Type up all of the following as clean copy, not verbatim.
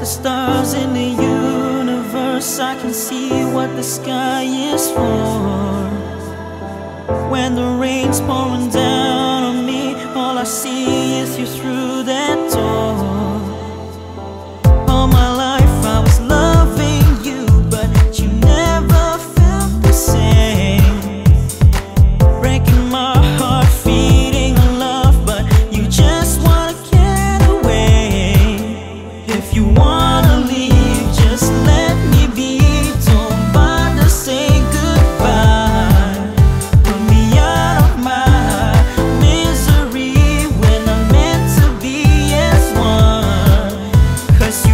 the stars in the universe, I can see what the sky is for. When the rain's pouring down on me, all I see is you through that door. All my life I was loving you, but you never felt the same. Breaking my heart, feeding on love, but you just wanna get away. If you wanna leave, just let me be. Don't bother, say goodbye. Put me out of my misery when I'm meant to be as one. 'Cause you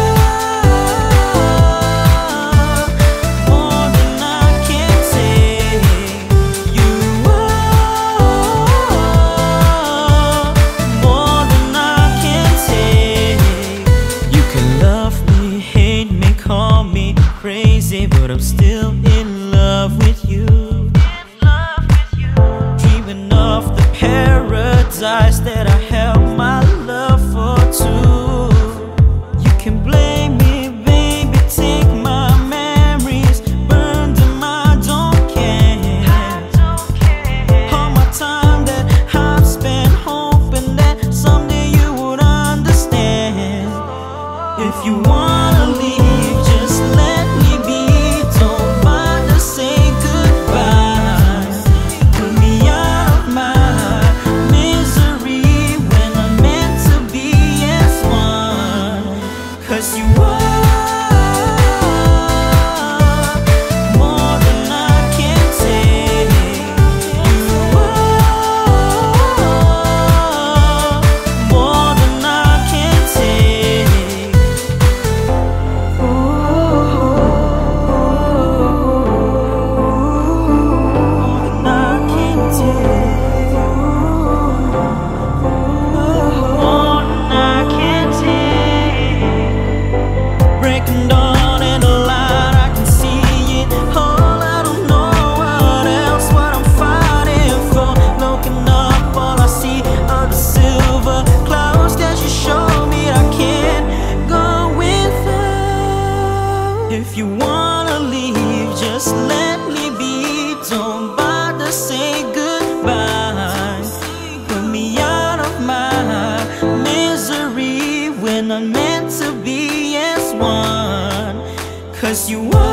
are more than I can take. You are more than I can take. You can love me, hate me, call me crazy, but I'm still in love with you. Dreaming of the paradise that I held my love for too. You can blame me, baby, take my memories, burn them, I don't care. All my time that I've spent hoping that someday you would understand. If you wanna leave, just let me be. Don't bother, say goodbye. Put me out of my misery when I'm meant to be as one. 'Cause you are more than I can take. You are more than I can take. More than I can take. More than I can take. Breaking dawn in the light, I can see it all. I don't know what I'm fighting for. Looking up, all I see are the silver clouds that you show me I can't go without. If you wanna leave, just let me be. Don't bother, say goodbye. Put me out of my misery when I'm meant to be as one. 'Cause you are